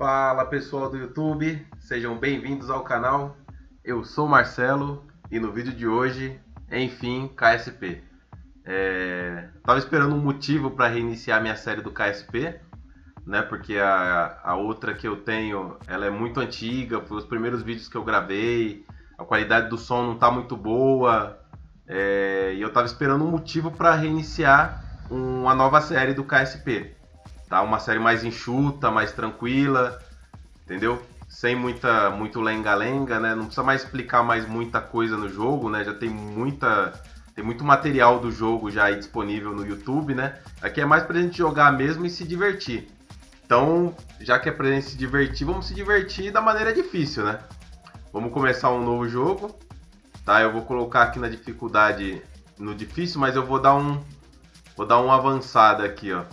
Fala pessoal do YouTube, sejam bem-vindos ao canal. Eu sou o Marcelo e no vídeo de hoje, enfim, KSP. Tava esperando um motivo para reiniciar minha série do KSP, né? Porque a outra que eu tenho, ela é muito antiga, foi os primeiros vídeos que eu gravei, a qualidade do som não tá muito boa, e eu tava esperando um motivo para reiniciar uma nova série do KSP. Tá? Uma série mais enxuta, mais tranquila, entendeu? Sem muito lenga-lenga, né? Não precisa mais explicar mais muita coisa no jogo, né? Já tem muito material do jogo já aí disponível no YouTube, né? Aqui é mais pra gente jogar mesmo e se divertir. Então, já que é pra gente se divertir, vamos se divertir da maneira difícil, né? Vamos começar um novo jogo, tá? Eu vou colocar aqui na dificuldade no difícil, mas eu vou dar uma avançada aqui, ó.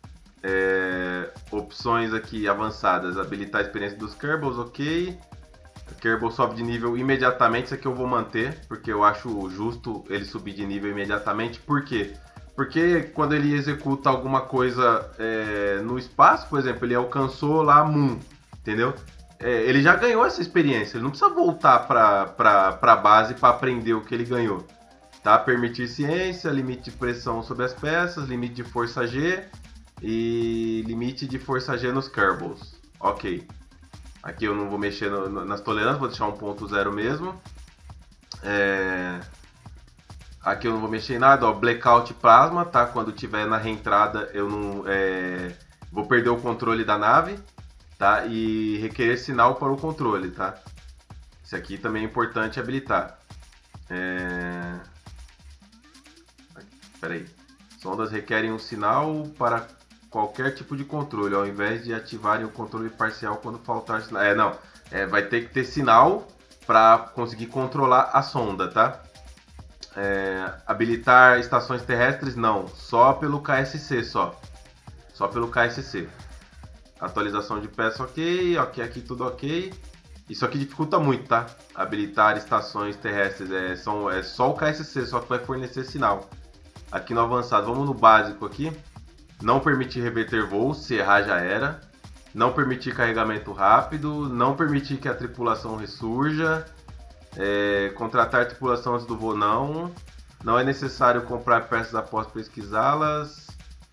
Opções aqui avançadas, habilitar a experiência dos Kerbals, ok. Kerbal sobe de nível imediatamente, isso aqui eu vou manter, porque eu acho justo ele subir de nível imediatamente. Por quê? Porque quando ele executa alguma coisa no espaço, por exemplo, ele alcançou lá a Moon, entendeu? Ele já ganhou essa experiência, ele não precisa voltar para a base para aprender o que ele ganhou. Tá? Permitir ciência, limite de pressão sobre as peças, limite de força G e limite de força G nos Kerbals. Ok. Aqui eu não vou mexer nas tolerâncias, vou deixar 1.0 mesmo. Aqui eu não vou mexer em nada, ó, Blackout Plasma, tá? Quando tiver na reentrada eu não vou perder o controle da nave, tá? E requerer sinal para o controle, tá? Isso aqui também é importante habilitar. Espera aí. Sondas requerem um sinal para qualquer tipo de controle, ao invés de ativarem o controle parcial quando faltar sinal. Vai ter que ter sinal para conseguir controlar a sonda, tá? Habilitar estações terrestres, não. Só pelo KSC, só pelo KSC. Atualização de peça, ok. Ok, aqui tudo ok. Isso aqui dificulta muito, tá? Habilitar estações terrestres, é só o KSC, só que vai fornecer sinal. Aqui no avançado, vamos no básico aqui. Não permitir reverter voo, se errar já era. Não permitir carregamento rápido. Não permitir que a tripulação ressurja. Contratar a tripulação antes do voo, não. Não é necessário comprar peças após pesquisá-las.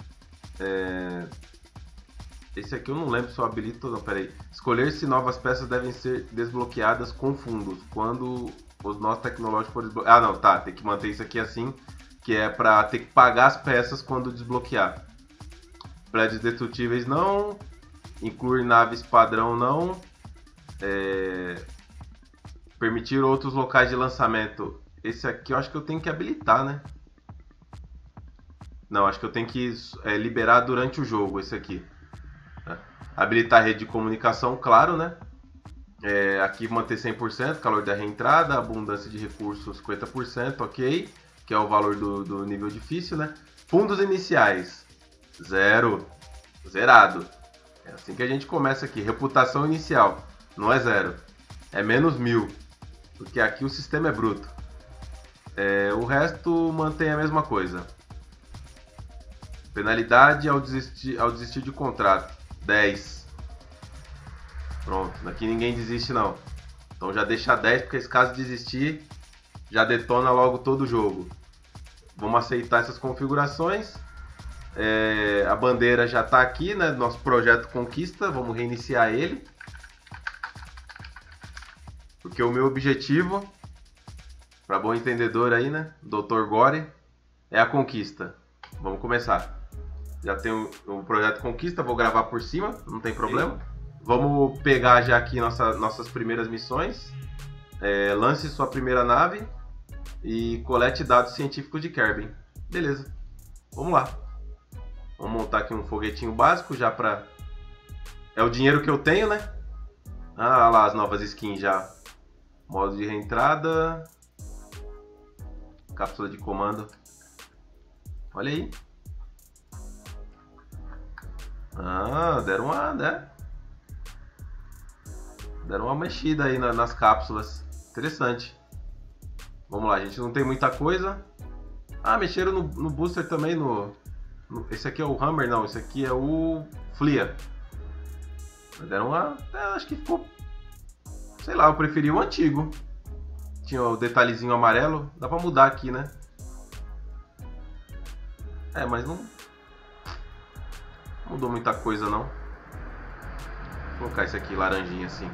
Esse aqui eu não lembro se eu habilito ou não. Peraí. Escolher se novas peças devem ser desbloqueadas com fundos. Quando os nossos tecnológicos forem desbloqueados. Ah, não, tá. Tem que manter isso aqui assim. Que é pra ter que pagar as peças quando desbloquear. Prédios destrutíveis não. Incluir naves padrão não. Permitir outros locais de lançamento. Esse aqui eu acho que eu tenho que habilitar, né? Não, acho que eu tenho que liberar durante o jogo esse aqui. Habilitar a rede de comunicação, claro, né? Aqui manter 100%, calor da reentrada, abundância de recursos 50%, ok. Que é o valor do nível difícil, né? Fundos iniciais. 0. Zerado. É assim que a gente começa aqui. Reputação inicial. Não é 0. É menos 1000. Porque aqui o sistema é bruto. O resto mantém a mesma coisa. Penalidade ao desistir de contrato. 10. Pronto. Aqui ninguém desiste não. Então já deixa 10, porque se caso desistir, já detona logo todo o jogo. Vamos aceitar essas configurações. A bandeira já está aqui, né? Nosso projeto Conquista. Vamos reiniciar ele. Porque o meu objetivo, para bom entendedor aí, né? Dr. Gore, é a conquista. Vamos começar. Já tem o projeto Conquista, vou gravar por cima, não tem problema. Sim. Vamos pegar já aqui nossas primeiras missões. Lance sua primeira nave e colete dados científicos de Kerbin. Beleza, vamos lá. Vamos montar aqui um foguetinho básico já para... É o dinheiro que eu tenho, né? Ah lá as novas skins já. Modo de reentrada. Cápsula de comando. Olha aí. Deram uma, né? Deram uma mexida aí nas cápsulas. Interessante. Vamos lá, a gente não tem muita coisa. Mexeram no booster também, esse aqui é o Hammer, não. Esse aqui é o Flea. Deram uma... acho que ficou... Sei lá, eu preferi o antigo. Tinha o detalhezinho amarelo. Dá pra mudar aqui, né? Mas não mudou muita coisa, não. Vou colocar esse aqui, laranjinha, assim.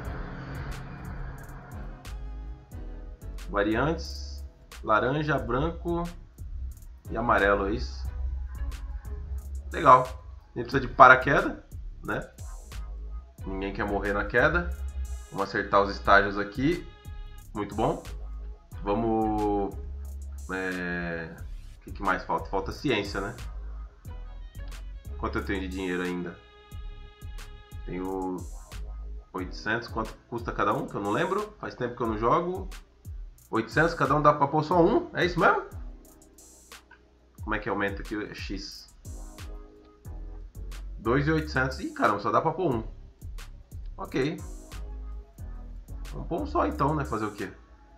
Variantes. Laranja, branco e amarelo, é isso. Legal. A gente precisa de paraquedas, né? Ninguém quer morrer na queda. Vamos acertar os estágios aqui. Muito bom. Vamos... O que mais falta? Falta ciência, né? Quanto eu tenho de dinheiro ainda? Tenho 800. Quanto custa cada um? Que eu não lembro. Faz tempo que eu não jogo. 800, cada um dá pra pôr só um? É isso mesmo? Como é que aumenta aqui? X. 2.800. Ih, caramba, só dá pra pôr um. Ok. Vamos pôr um só então, né? Fazer o quê?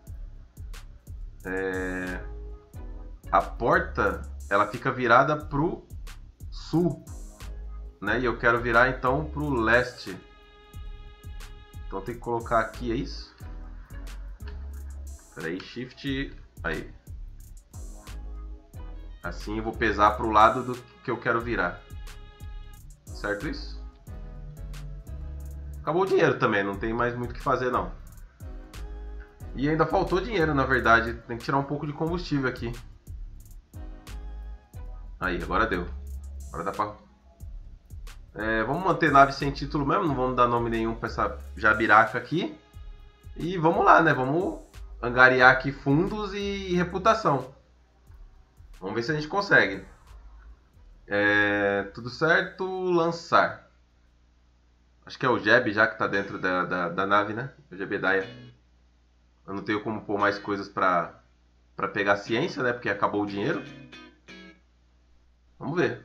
A porta, ela fica virada pro sul, né? E eu quero virar então pro leste. Então tem que colocar aqui, é isso? Espera aí, shift, aí. Assim eu vou pesar pro lado do que eu quero virar. Certo isso? Acabou o dinheiro também, não tem mais muito o que fazer não. E ainda faltou dinheiro, na verdade. Tem que tirar um pouco de combustível aqui. Aí, agora deu. Agora dá pra... vamos manter nave sem título mesmo. Não vamos dar nome nenhum pra essa jabiraca aqui. E vamos lá, né? Vamos angariar aqui fundos e reputação. Vamos ver se a gente consegue. Tudo certo. Lançar. Acho que é o Jeb já que tá dentro da nave, né? O Jebedaia. Eu não tenho como pôr mais coisas pra pegar ciência, né? Porque acabou o dinheiro. Vamos ver.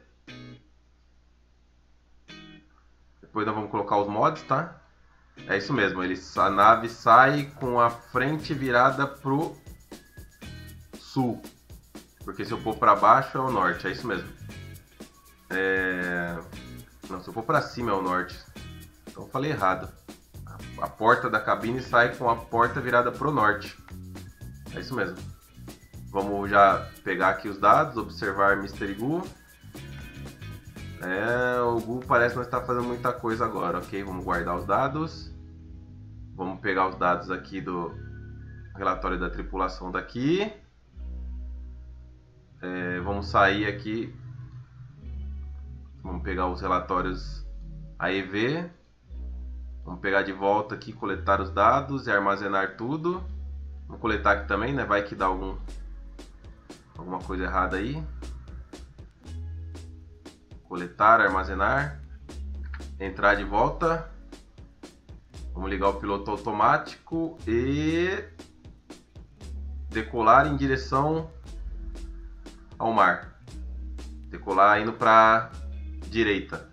Depois nós vamos colocar os mods, tá? É isso mesmo. A nave sai com a frente virada pro sul. Porque se eu pôr pra baixo é o norte. É isso mesmo. Não, se eu pôr pra cima é o norte. Então eu falei errado. A porta da cabine sai com a porta virada pro norte. É isso mesmo. Vamos já pegar aqui os dados. Observar Mystery Gu. O Gu parece não estar fazendo muita coisa agora. Ok, vamos guardar os dados. Vamos pegar os dados aqui do relatório da tripulação daqui. Vamos sair aqui. Vamos pegar os relatórios AEV. Vamos pegar de volta aqui, coletar os dados e armazenar tudo. Vamos coletar aqui também, né? Vai que dá alguma coisa errada aí. Coletar, armazenar. Entrar de volta. Vamos ligar o piloto automático e decolar em direção ao mar. Decolar indo para direita.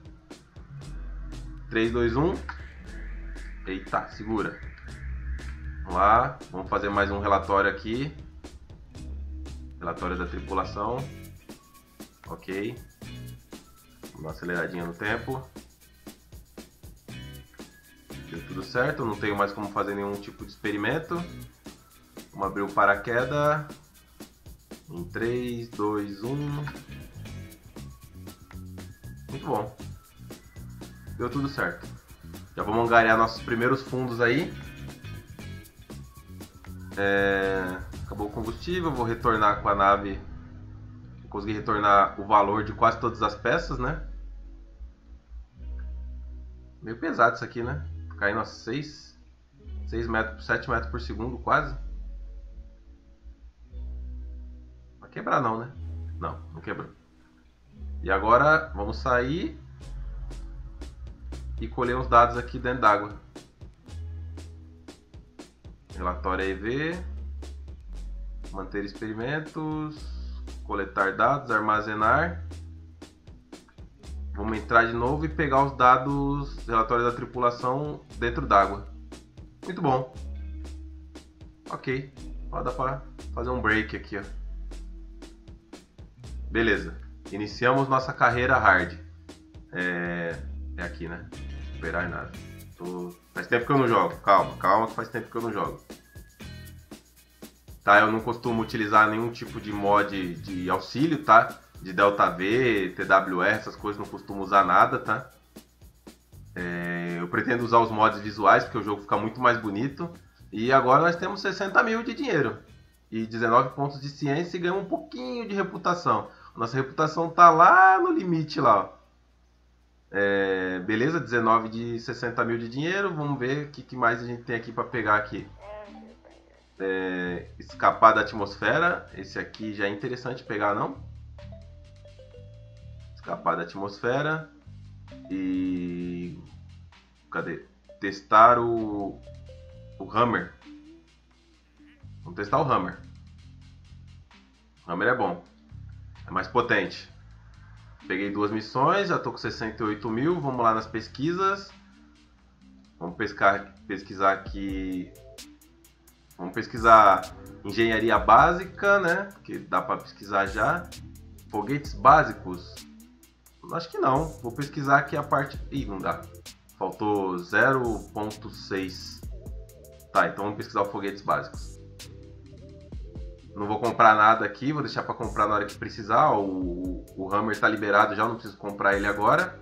3, 2, 1. Eita, segura. Vamos lá, vamos fazer mais um relatório aqui. Relatório da tripulação. Ok. Vamos dar uma aceleradinha no tempo. Deu tudo certo, não tenho mais como fazer nenhum tipo de experimento. Vamos abrir o paraquedas. Em 3, 2, 1. Muito bom. Deu tudo certo. Já vamos angariar nossos primeiros fundos aí. Acabou o combustível, vou retornar com a nave. Consegui retornar o valor de quase todas as peças, né? Meio pesado isso aqui, né? Caindo a 7 metros por segundo, quase. Não vai quebrar não, né? Não, não quebrou. E agora vamos sair e colher os dados aqui dentro d'água. Relatório EV, manter experimentos, coletar dados, armazenar. Vamos entrar de novo e pegar os dados, relatório da tripulação dentro d'água. Muito bom. Ok, dá para fazer um break aqui, ó. Beleza, iniciamos nossa carreira hard. É aqui, né? Operar nave. Faz tempo que eu não jogo. Calma que faz tempo que eu não jogo. Tá, eu não costumo utilizar nenhum tipo de mod de auxílio, tá? De Delta V, TWR, essas coisas, não costumo usar nada, tá? Eu pretendo usar os mods visuais, porque o jogo fica muito mais bonito. E agora nós temos 60 mil de dinheiro. E 19 pontos de ciência e ganhamos um pouquinho de reputação. Nossa reputação tá lá no limite lá, ó. Beleza, 19 de 60 mil de dinheiro. Vamos ver o que mais a gente tem aqui para pegar aqui. Escapar da atmosfera. Esse aqui já é interessante pegar, não? Escapar da atmosfera. E... cadê? Testar o Hammer. Vamos testar o Hammer. O Hammer é bom. É mais potente. Peguei 2 missões, já estou com 68 mil. Vamos lá nas pesquisas. Vamos pesquisar aqui. Vamos pesquisar engenharia básica, né? Que dá para pesquisar já. Foguetes básicos. Acho que não. Vou pesquisar aqui a parte... Ih, não dá. Faltou 0.6. Tá, então vamos pesquisar os foguetes básicos. Não vou comprar nada aqui, vou deixar para comprar na hora que precisar. O Hammer está liberado já, não preciso comprar ele agora.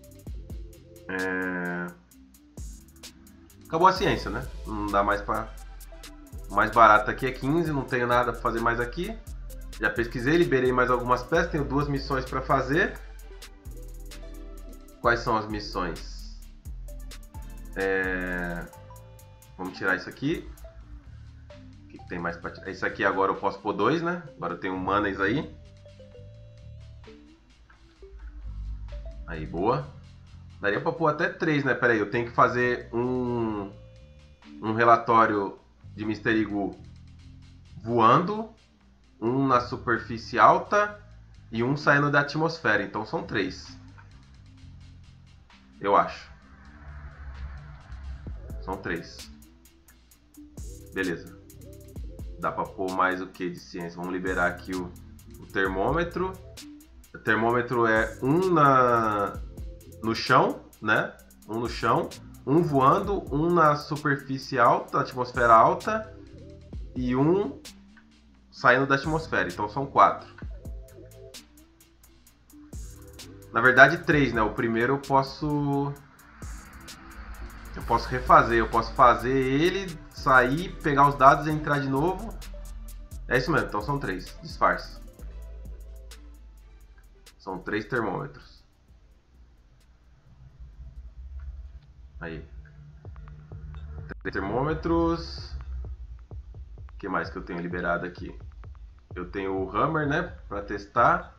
Acabou a ciência, né? Não dá mais para... O mais barato aqui é 15, não tenho nada para fazer mais aqui. Já pesquisei, liberei mais algumas peças, tenho 2 missões para fazer. Quais são as missões? Vamos tirar isso aqui. O que tem mais para tirar? Isso aqui agora eu posso pôr 2, né? Agora eu tenho manas aí. Aí, boa. Daria para pôr até 3, né? Pera aí, eu tenho que fazer um relatório de Mr. Igu voando, um na superfície alta e um saindo da atmosfera. Então são 3. Eu acho. São 3. Beleza. Dá pra pôr mais o que de ciência? Vamos liberar aqui o termômetro. O termômetro é um no chão, né? Um no chão, um voando, um na superfície alta, atmosfera alta, e um saindo da atmosfera. Então são 4. Na verdade 3, né? O primeiro eu posso refazer. Eu posso fazer ele, sair, pegar os dados e entrar de novo. É isso mesmo, então são 3. Disfarce. São 3 termômetros. Aí. 3 termômetros. O que mais que eu tenho liberado aqui? Eu tenho o Hammer, né? Para testar.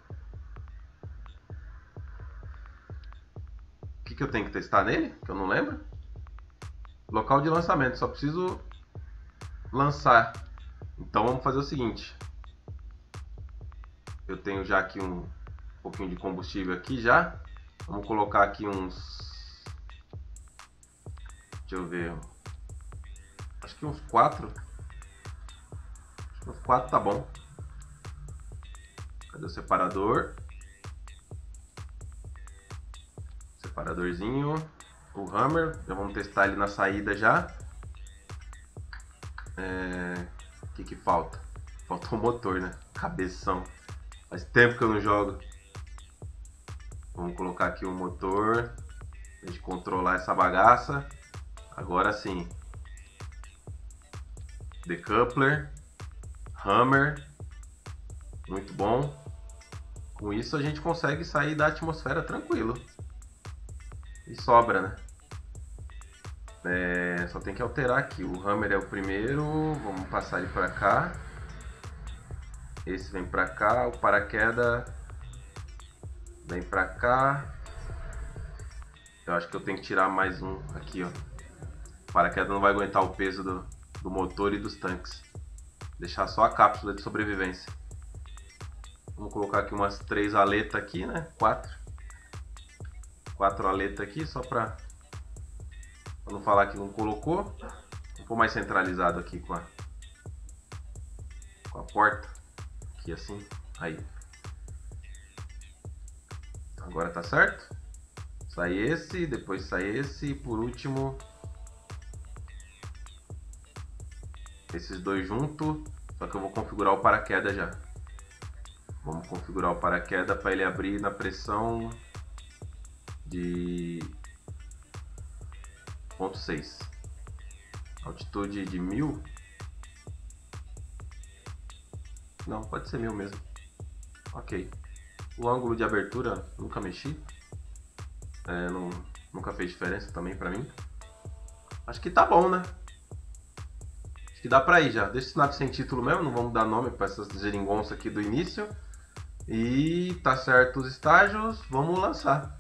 O que eu tenho que testar nele? Que eu não lembro. Local de lançamento. Só preciso lançar. Então vamos fazer o seguinte. Eu tenho já aqui um pouquinho de combustível aqui já. Vamos colocar aqui uns... Deixa eu ver. Acho que uns 4. Acho que uns 4 tá bom. Cadê o separador? Separadorzinho. O Hammer. Já vamos testar ele na saída já. O que falta? Falta o motor, né? Cabeção. Faz tempo que eu não jogo. Vamos colocar aqui o motor. Pra gente controlar essa bagaça. Agora sim. Decoupler. Hammer. Muito bom. Com isso a gente consegue sair da atmosfera tranquilo. E sobra, né? Só tem que alterar aqui. O Hammer é o primeiro. Vamos passar ele pra cá. Esse vem pra cá. O paraquedas vem pra cá. Eu acho que eu tenho que tirar mais um aqui, ó. O paraquedas não vai aguentar o peso do motor e dos tanques. Deixar só a cápsula de sobrevivência. Vamos colocar aqui umas 3 aletas aqui, né? 4 aletas aqui, só pra não falar que não colocou. Vou pôr mais centralizado aqui com a porta. Aqui assim. Aí. Agora tá certo. sai esse, depois sai esse e por último esses dois juntos. Só que eu vou configurar o paraquedas já. Vamos configurar o paraquedas para ele abrir na pressão de 0,6. Altitude de 1000. Não, pode ser 1000 mesmo. Ok. O ângulo de abertura nunca mexi. Nunca fez diferença também pra mim. Acho que tá bom, né? Acho que dá pra ir já. Deixa o Snap sem título mesmo. Não vamos dar nome pra essas geringonças aqui do início. E tá certo os estágios. Vamos lançar.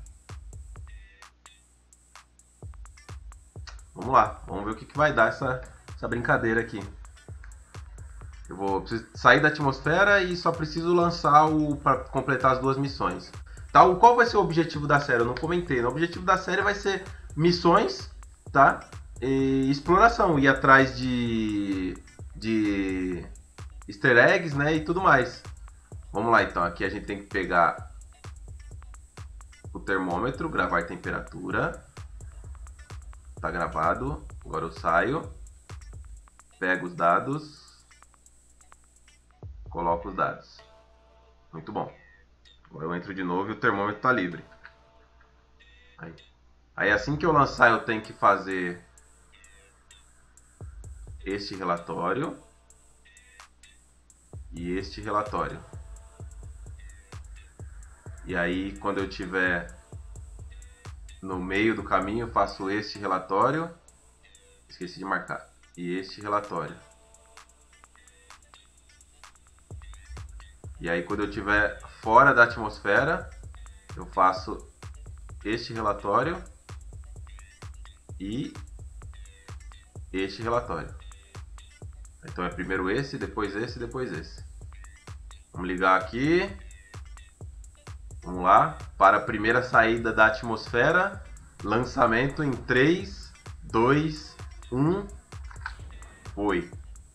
Vamos lá. Vamos ver o que vai dar essa brincadeira aqui. Preciso sair da atmosfera e só preciso lançar para completar as duas missões. Tá? Qual vai ser o objetivo da série? Eu não comentei. O objetivo da série vai ser missões, tá? E exploração, ir atrás de easter eggs, né? E tudo mais. Vamos lá então. Aqui a gente tem que pegar o termômetro, gravar a temperatura. Tá gravado. Agora eu saio. Pego os dados. Coloco os dados. Muito bom. Agora eu entro de novo e o termômetro está livre. Aí assim que eu lançar eu tenho que fazer este relatório e este relatório. E aí quando eu tiver no meio do caminho eu faço este relatório. Esqueci de marcar. E este relatório. E aí quando eu estiver fora da atmosfera, eu faço este relatório e este relatório. Então é primeiro esse, depois esse, depois esse. Vamos ligar aqui. Vamos lá. Para a primeira saída da atmosfera, lançamento em 3, 2, 1. Foi.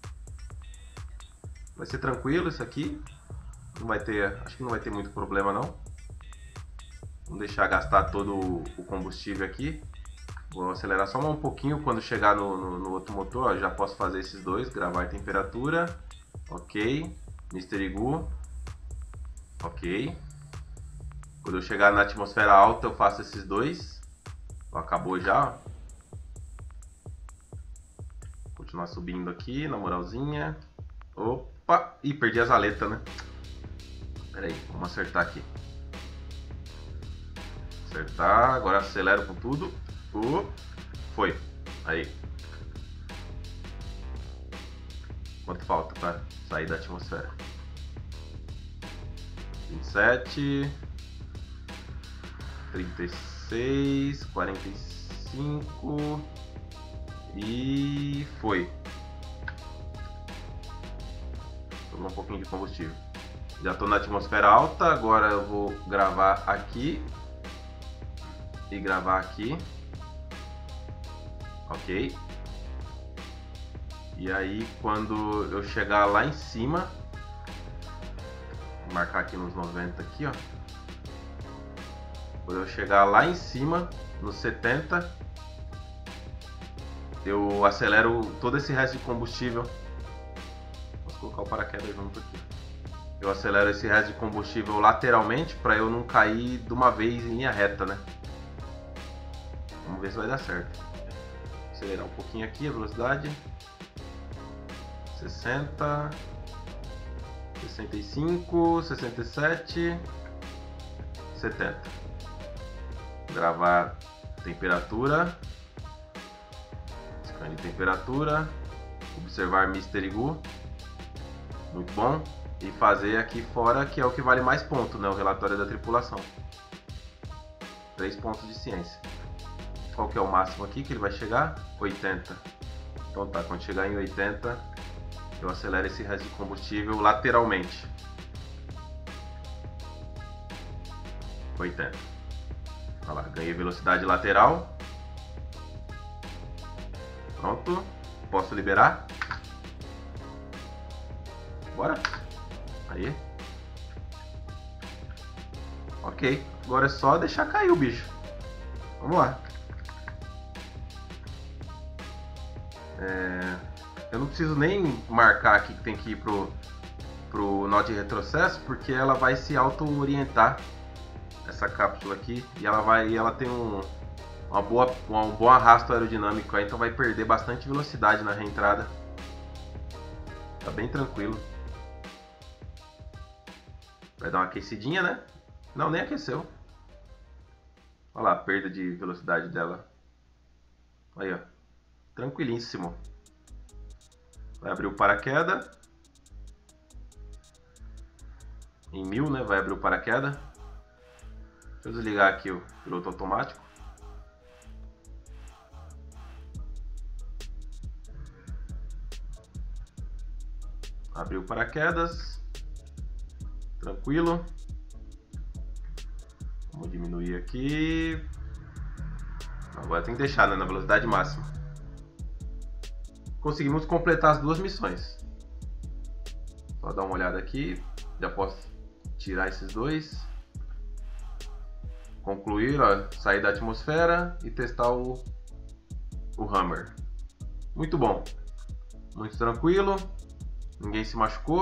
Vai ser tranquilo isso aqui. Não vai ter, acho que não vai ter muito problema não. Vamos deixar gastar todo o combustível aqui. Vou acelerar só um pouquinho quando chegar no outro motor. Ó, já posso fazer esses dois, gravar a temperatura. Ok. Mr. Igu. Ok. Quando eu chegar na atmosfera alta eu faço esses dois. Ó, acabou já. Continuar subindo aqui na moralzinha. Opa! Ih, perdi as aletas, né? Pera aí, vamos acertar aqui. Acertar, agora acelero com tudo. Foi. Aí. Quanto falta para sair da atmosfera? 27, 36, 45 e foi. Sobrou um pouquinho de combustível. Já estou na atmosfera alta, agora eu vou gravar aqui e gravar aqui. Ok. E aí quando eu chegar lá em cima, vou marcar aqui nos 90 aqui, ó. Quando eu chegar lá em cima, nos 70, eu acelero todo esse resto de combustível. Posso colocar o paraquedas junto aqui. Eu acelero esse resto de combustível lateralmente para eu não cair de uma vez em linha reta, né? Vamos ver se vai dar certo. Acelerar um pouquinho aqui a velocidade. 60, 65, 67, 70. Gravar temperatura. Scan de temperatura. Observar Mr. Igu. Muito bom. E fazer aqui fora, que é o que vale mais ponto, né? O relatório da tripulação. 3 pontos de ciência. Qual que é o máximo aqui que ele vai chegar? 80. Então tá, quando chegar em 80, eu acelero esse resto de combustível lateralmente. 80. Olha lá, ganhei velocidade lateral. Pronto. Posso liberar? Bora. Aí. Ok. Agora é só deixar cair o bicho. Vamos lá. Eu não preciso nem marcar aqui que tem que ir pro nó de retrocesso, porque ela vai se auto-orientar, essa cápsula aqui, e ela tem um bom arrasto aerodinâmico aí, então vai perder bastante velocidade na reentrada. Tá bem tranquilo. Vai dar uma aquecidinha, né? Não, nem aqueceu. Olha lá a perda de velocidade dela. Aí, ó. Tranquilíssimo. Vai abrir o paraquedas. Em 1000, né? Vai abrir o paraquedas. Deixa eu desligar aqui o piloto automático. Abriu o paraquedas. Tranquilo. Vamos diminuir aqui. Agora tem que deixar, né, na velocidade máxima. Conseguimos completar as duas missões. Só dar uma olhada aqui. Já posso tirar esses dois. Concluir, ó, sair da atmosfera e testar o Hammer. Muito bom. Muito tranquilo. Ninguém se machucou.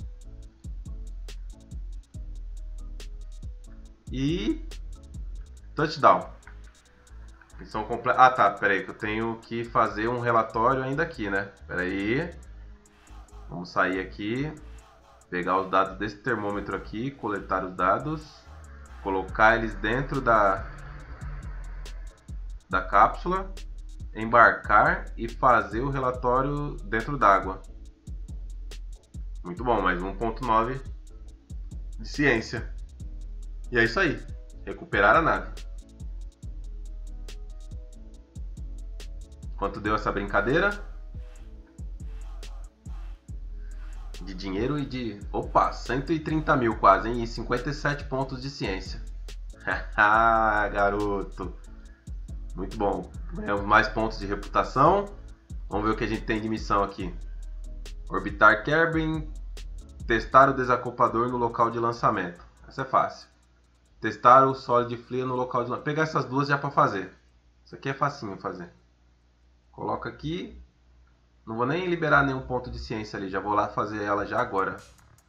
E touchdown. Missão completa. Ah, tá, peraí, que eu tenho que fazer um relatório ainda aqui, né? Peraí. Vamos sair aqui, pegar os dados desse termômetro aqui, coletar os dados, colocar eles dentro da cápsula, embarcar e fazer o relatório dentro d'água. Muito bom, mais 1.9 de ciência. E é isso aí, recuperar a nave. Quanto deu essa brincadeira? De dinheiro e de... Opa, 130 mil quase, hein? E 57 pontos de ciência. Haha, garoto. Muito bom. Ganhamos mais pontos de reputação. Vamos ver o que a gente tem de missão aqui. Orbitar Kerbin. Testar o desacoplador no local de lançamento. Essa é fácil. Testar o Solid Flare no local de lançamento. Pegar essas duas já para fazer. Isso aqui é facinho fazer. Coloca aqui. Não vou nem liberar nenhum ponto de ciência ali. Já vou lá fazer ela já agora.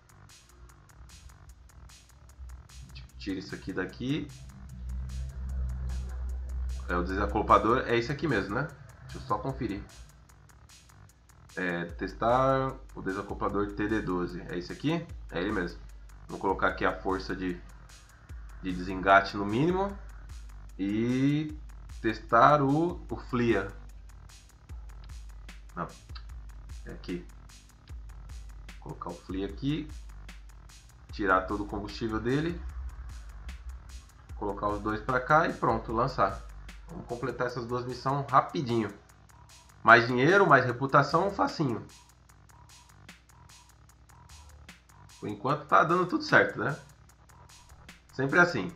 Tira isso aqui daqui. O desacoplador é esse aqui mesmo, né? Deixa eu só conferir. Testar o desacoplador TD12. É esse aqui? É ele mesmo. Vou colocar aqui a força de desengate no mínimo. E testar o FLIA. Não. É aqui. Vou colocar o FLIA aqui. Tirar todo o combustível dele. Colocar os dois para cá e pronto, lançar. Vamos completar essas duas missões rapidinho. Mais dinheiro, mais reputação, facinho. Por enquanto tá dando tudo certo, né? Sempre assim.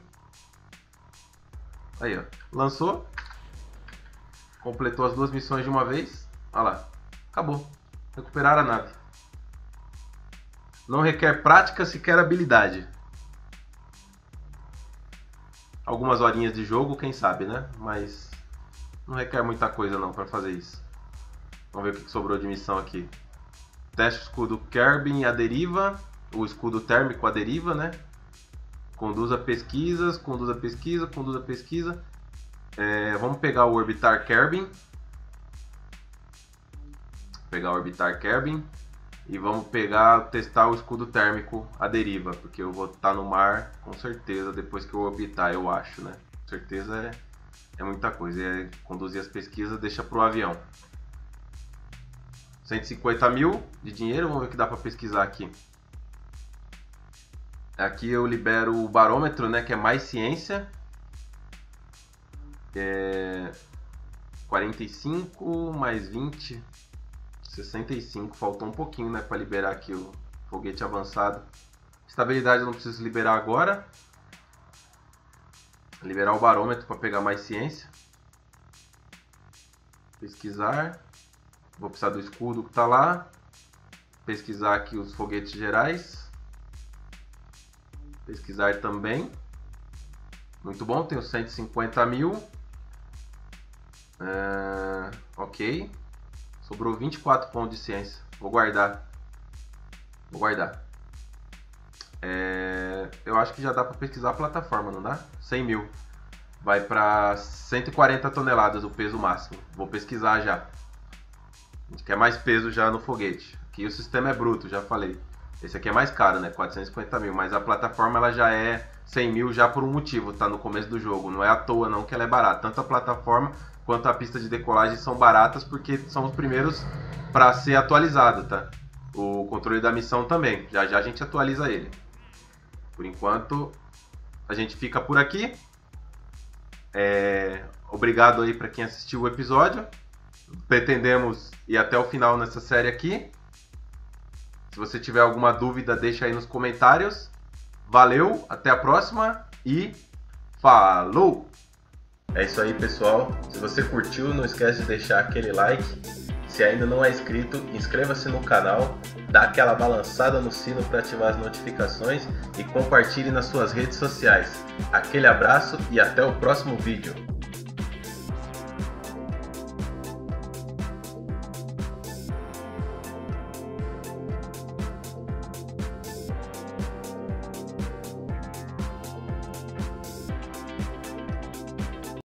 Aí, ó. Lançou. Completou as duas missões de uma vez. Olha lá. Acabou. Recuperar a nave. Não requer prática, sequer habilidade. Algumas horinhas de jogo, quem sabe, né? Mas não requer muita coisa não para fazer isso. Vamos ver o que sobrou de missão aqui. Teste o escudo Kerbin à deriva. O escudo térmico à deriva, né? Conduza pesquisas, conduza pesquisa, conduza pesquisa. Vamos pegar o Orbitar Kerbin. Pegar o Orbitar Kerbin. E vamos testar o escudo térmico à deriva. Porque eu vou estar no mar com certeza depois que eu orbitar, eu acho, né? Com certeza é muita coisa. Conduzir as pesquisas deixa pro avião. 150 mil de dinheiro, vamos ver o que dá para pesquisar aqui. Aqui eu libero o barômetro, né, que é mais ciência. 45 mais 20, 65. Faltou um pouquinho, né, para liberar aqui o foguete avançado. Estabilidade eu não preciso liberar agora. Liberar o barômetro para pegar mais ciência. Pesquisar. Vou precisar do escudo que está lá. Pesquisar aqui os foguetes gerais. Pesquisar também. Muito bom, tenho 150 mil. Ok. Sobrou 24 pontos de ciência. Vou guardar. Eu acho que já dá para pesquisar a plataforma, não dá? 100 mil. Vai para 140 toneladas o peso máximo. Vou pesquisar já. A gente quer mais peso já no foguete. Aqui o sistema é bruto, já falei. Esse aqui é mais caro, né? 450 mil. Mas a plataforma ela já é 100 mil já por um motivo, tá no começo do jogo. Não é à toa não que ela é barata. Tanto a plataforma quanto a pista de decolagem são baratas porque são os primeiros para ser atualizado, tá? O controle da missão também. Já já a gente atualiza ele. Por enquanto, a gente fica por aqui. Obrigado aí para quem assistiu o episódio. Pretendemos ir até o final nessa série aqui. Se você tiver alguma dúvida, deixa aí nos comentários. Valeu, até a próxima e falou! É isso aí, pessoal. Se você curtiu, não esquece de deixar aquele like. Se ainda não é inscrito, inscreva-se no canal, dá aquela balançada no sino para ativar as notificações e compartilhe nas suas redes sociais. Aquele abraço e até o próximo vídeo.